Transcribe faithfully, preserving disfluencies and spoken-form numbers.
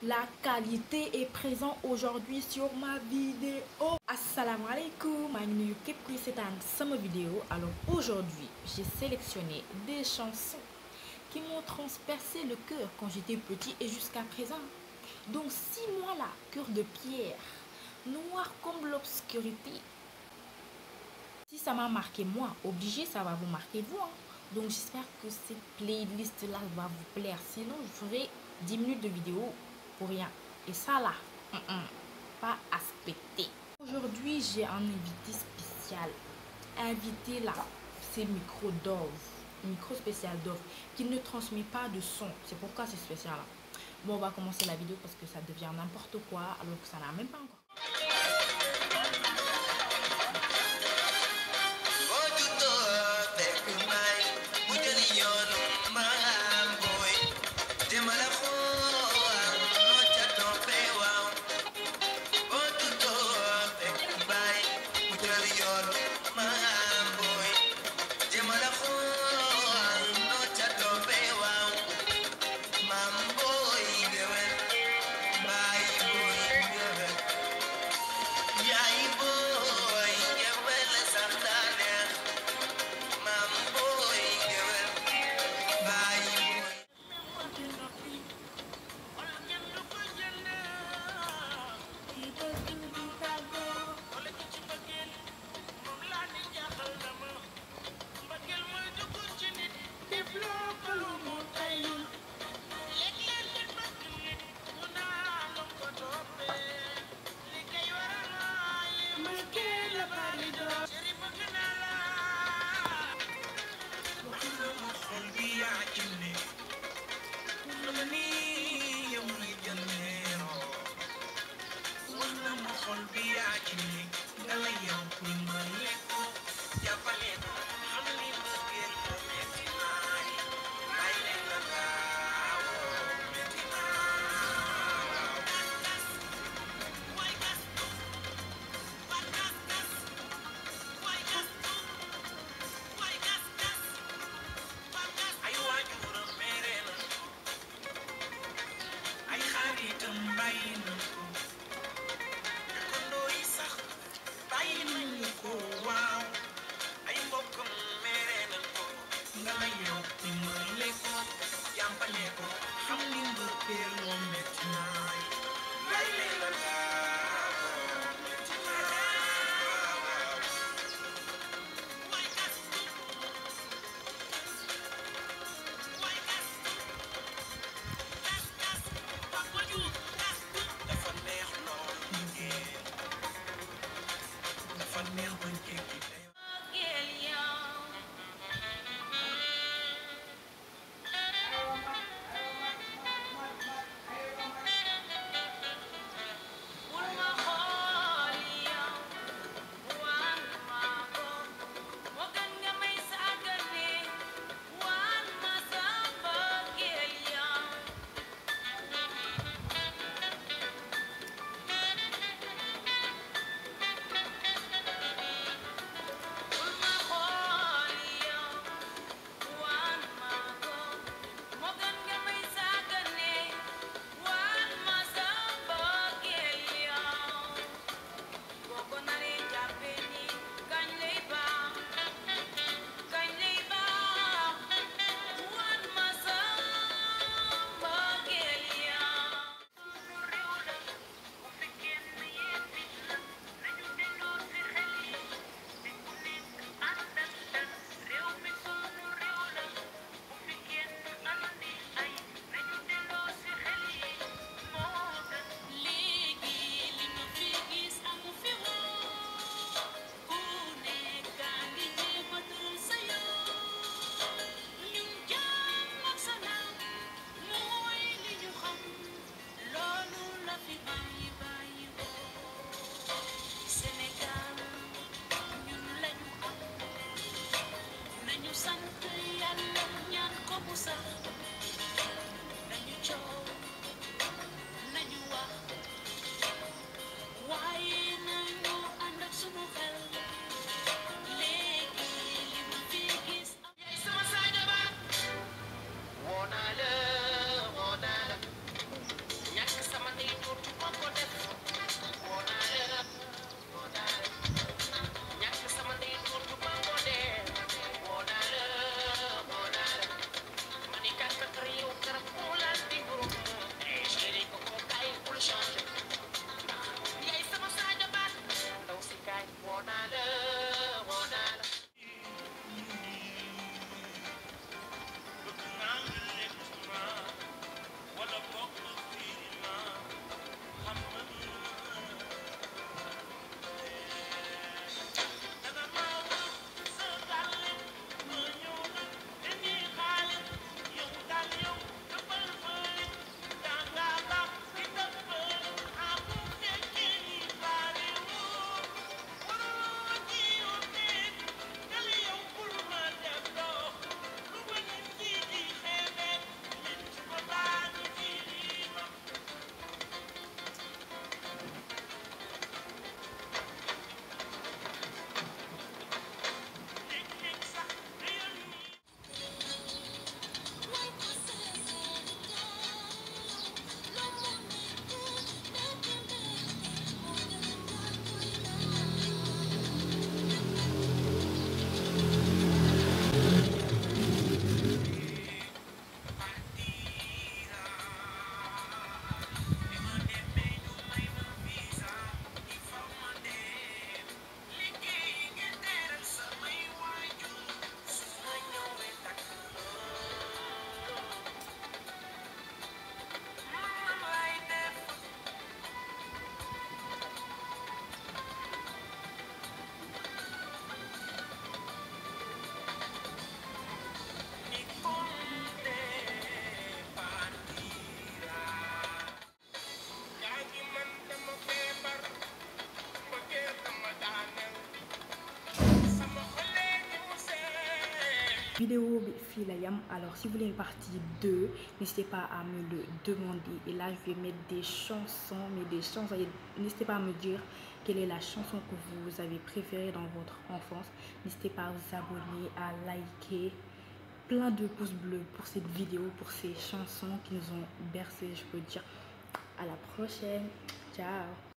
La qualité est présente aujourd'hui sur ma vidéo. Assalamu alaikum, maa ngi nuyu képp kuy seetaan sama vidéo. Alors aujourd'hui, j'ai sélectionné des chansons qui m'ont transpercé le cœur quand j'étais petit et jusqu'à présent. Donc six mois là, cœur de pierre, noir comme l'obscurité. Si ça m'a marqué moi, obligé, ça va vous marquer vous. Hein. Donc j'espère que cette playlist là va vous plaire. Sinon, je ferai dix minutes de vidéo pour rien. Et ça là, mm -mm, pas aspecté. Aujourd'hui, j'ai un invité spécial. Invité là, c'est Micro Dove. Micro spécial Dove qui ne transmet pas de son. C'est pourquoi c'est spécial là. Bon, on va commencer la vidéo parce que ça devient n'importe quoi alors que ça n'a même pas encore. vidéo fii la yam. Alors si vous voulez une partie deux, n'hésitez pas à me le demander, et là je vais mettre des chansons, mais des chansons. N'hésitez pas à me dire quelle est la chanson que vous avez préférée dans votre enfance. N'hésitez pas à vous abonner, à liker, plein de pouces bleus pour cette vidéo, pour ces chansons qui nous ont bercé, je peux dire. À la prochaine, ciao.